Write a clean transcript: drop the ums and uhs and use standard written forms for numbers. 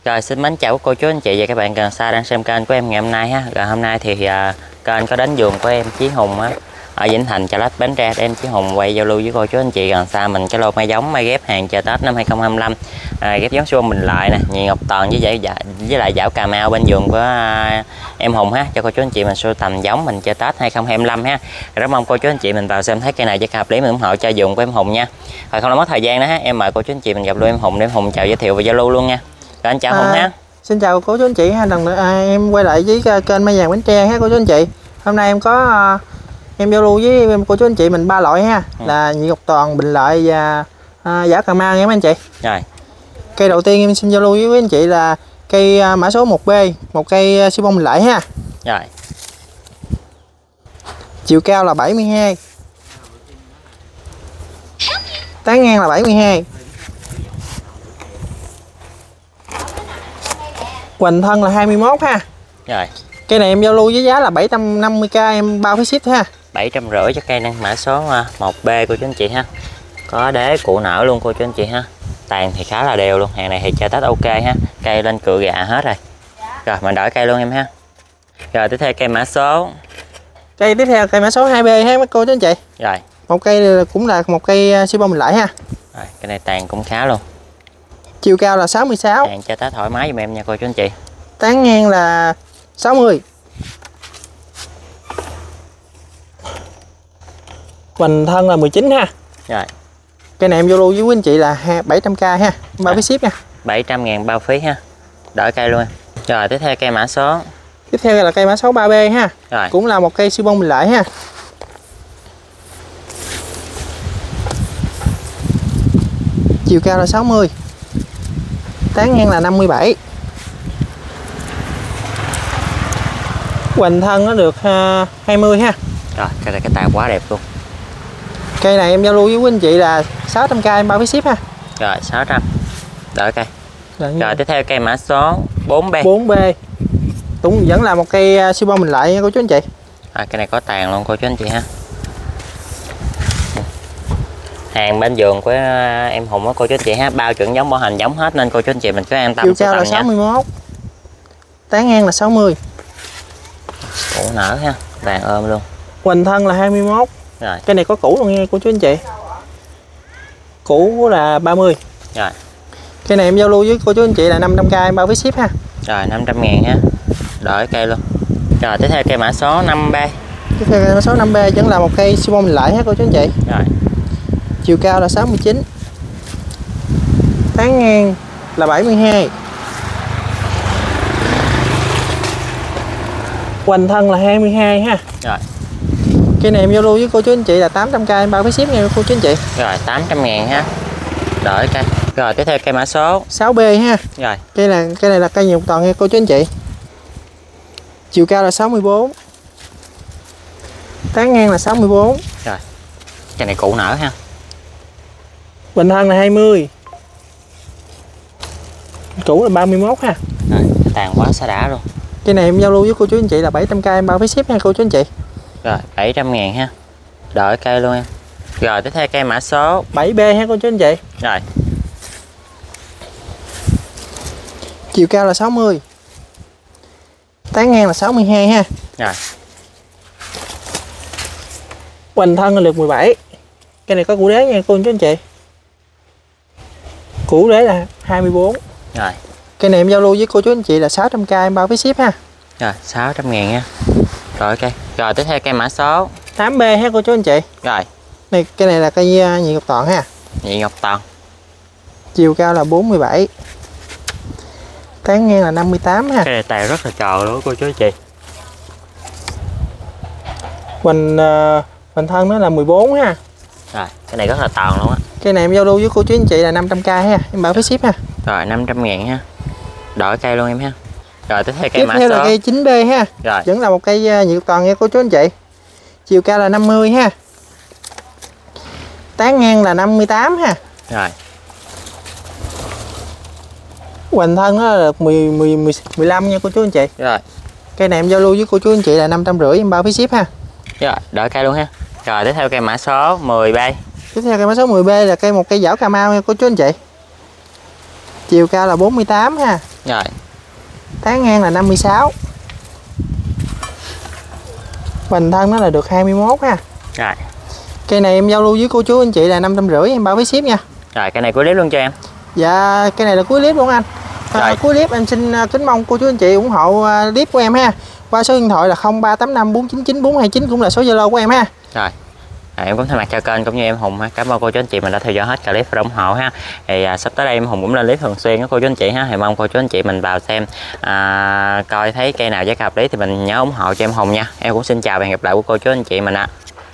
Rồi xin mến chào cô chú anh chị và các bạn gần xa đang xem kênh của em ngày hôm nay ha. Rồi hôm nay thì kênh có đến vườn của em Chí Hùng á ở Vĩnh Thành, Chợ Lách, Bến Tre. Em Chí Hùng quay giao lưu với cô chú anh chị gần xa mình cái lô mai giống mai ghép hàng chờ Tết năm 2025. Ghép giống siêu mình lại nè, nhị ngọc toàn với lại dảo Cà Mau bên vườn của em Hùng ha, cho cô chú anh chị mình sưu tầm giống mình chờ Tết 2025 ha. Rất mong cô chú anh chị mình vào xem thấy cây này cho hợp lý mình ủng hộ cho vườn của em Hùng nha. Rồi không làm mất thời gian nữa ha, em mời cô chú anh chị mình gặp luôn em Hùng để em Hùng chào giới thiệu và giao lưu luôn nha. Rồi anh chào Hùng ha. Xin chào cô chú anh chị ha, em quay lại với kênh Mai Vàng Bến Tre ha cô chú anh chị. Hôm nay em có em giao lưu với cô chú anh chị mình ba loại ha, là nhị ngọc toàn, bình lợi và dảo Cà Mau nha mấy anh chị. Rồi. Cây đầu tiên em xin giao lưu với anh chị là cây mã số 1B, một cây siêu bông bình lợi ha. Rồi. Chiều cao là 72. Tán ngang là 72. Hoành thân là 21 ha. Rồi. Cây này em giao lưu với giá là 750k, em bao phí ship ha. 750 cho cây này mã số 1B cô chú anh chị ha. Có đế cụ nở luôn cô chú anh chị ha. Tàn thì khá là đều luôn, hàng này thì cho Tết ok ha. Cây lên cựa gà hết rồi. Rồi mình đổi cây luôn em ha. Rồi tiếp theo cây mã số. Cây tiếp theo cây mã số 2B ha cô chú anh chị. Rồi. Một cây cũng là một cây siêu bông mình lại ha. Rồi, cây này tàn cũng khá luôn. Chiều cao là 66. Hàng cho Tết thoải mái giùm em nha cô chú anh chị. Tán ngang là 60. Hoành thân là 19 ha. Rồi. Cây này em vô lưu với quý anh chị là 700k ha, bao phí ship nha. 700.000 bao phí ha. Đổi cây luôn em. Rồi tiếp theo cây mã số. Tiếp theo là cây mã số 3B ha. Rồi. Cũng là một cây siêu bông mình lại ha. Chiều cao là 60. Tán ngang là 57. Hoành thân nó được 20 ha. Rồi, cây này cái tàn quá đẹp luôn. Cây này em giao lưu với quý anh chị là 600k, em bao phí ship ha. Rồi 600. Đổi cây. Rồi tiếp theo cây mã số 4B. 4B. Cũng vẫn là một cây siêu bông mình lại nha cô chú anh chị. Cây này có tàn luôn cô chú anh chị ha. Hàng bên vườn của em Hùng á cô chú anh chị ha, bao chuẩn giống bảo hành giống hết nên cô chú anh chị mình cứ an tâm. Chiều cao là 61. Tán ngang là 60. Củ nở ha, vàng ôm luôn. Hoành thân là 21. Rồi. Cây này có củ luôn nha cô chú anh chị. Củ là 30. Rồi. Cây này em giao lưu với cô chú anh chị là 500k, em bao phí ship ha. Rồi 500.000 ha. Đổi cây luôn. Rồi tiếp theo cây mã số 5B. Tiếp theo cây mã số 5B vẫn là một cây siêu bông mình lại ha cô chú anh chị. Rồi. Chiều cao là 69. Tán ngang là 72. Hoành thân là 22 ha. Rồi. Cây này em giao lưu với cô chú anh chị là 800k, em bao phí ship nha cô chú anh chị. Rồi 800.000 ha. Đổi cây. Rồi tiếp theo cây mã số 6B ha. Rồi. Cây này là cây nhục toàn nha cô chú anh chị. Chiều cao là 64. Tán ngang là 64. Rồi. Cây này củ nở ha. Hoành thân là 20. Củ là 31 ha. Rồi, tàn quá xa đã luôn. Cây này em giao lưu với cô chú anh chị là 700k, em bao phí ship nha cô chú anh chị. Rồi 700.000 ha. Đổi cây luôn em. Rồi tiếp theo cây mã số 7B ha cô chú anh chị. Rồi. Chiều cao là 60. Tán ngang là 62 ha. Rồi. Hoành thân là được 17. Cây này có củ đế nha cô chú anh chị. Củ đế là 24. Rồi. Cây này em giao lưu với cô chú anh chị là 600k, em bao phí ship ha. Rồi 600.000 nha. Rồi cây. Rồi tiếp theo cây mã số 8B ha cô chú anh chị. Rồi. Này cây này là cây nhị ngọc toàn ha. Nhị ngọc toàn. Chiều cao là 47. Tán ngang là 58 ha. Cây này tàn rất là tròn luôn cô chú anh chị. Hoành thân nó là 14 ha. Rồi, cái này rất là toàn luôn á. Cây này em giao lưu với cô chú anh chị là 500k ha, em bảo phí ship ha. Rồi 500.000 ha. Đổi cây luôn em ha. Rồi tiếp theo cây mã số số là cây 9B ha. Rồi. Vẫn là một cây nhị ngọc toàn nha cô chú anh chị. Chiều cao là 50 ha. Tán ngang là 58 ha. Rồi. Hoành thân nó là 15 nha cô chú anh chị. Rồi. Cây này em giao lưu với cô chú anh chị là 550, em bao phí ship ha. Rồi, đổi cây luôn ha. Rồi tiếp theo cây mã số 10B. Tiếp theo cây mã số 10B là một cây dảo Cà Mau nha cô chú anh chị. Chiều cao là 48 ha. Rồi. Tán ngang là 56. Bình thân nó là được 21 ha. Rồi. Cây này em giao lưu với cô chú anh chị là 550, em bao phí ship nha. Rồi cái này cuối clip luôn cho em. Dạ cây này là cuối clip luôn anh. Cuối clip em xin kính mong cô chú anh chị ủng hộ clip của em ha. Qua số điện thoại là 0385 499 429 cũng là số Zalo của em ha. Rồi. Em cũng thay mặt cho kênh cũng như em Hùng ha. Cảm ơn cô chú anh chị mình đã theo dõi hết clip và ủng hộ ha. Thì sắp tới đây em Hùng cũng lên clip thường xuyên với cô chú anh chị ha. Thì mong cô chú anh chị mình vào xem coi thấy cây nào giá hợp lý thì mình nhớ ủng hộ cho em Hùng nha. Em cũng xin chào và hẹn gặp lại của cô chú anh chị mình ạ.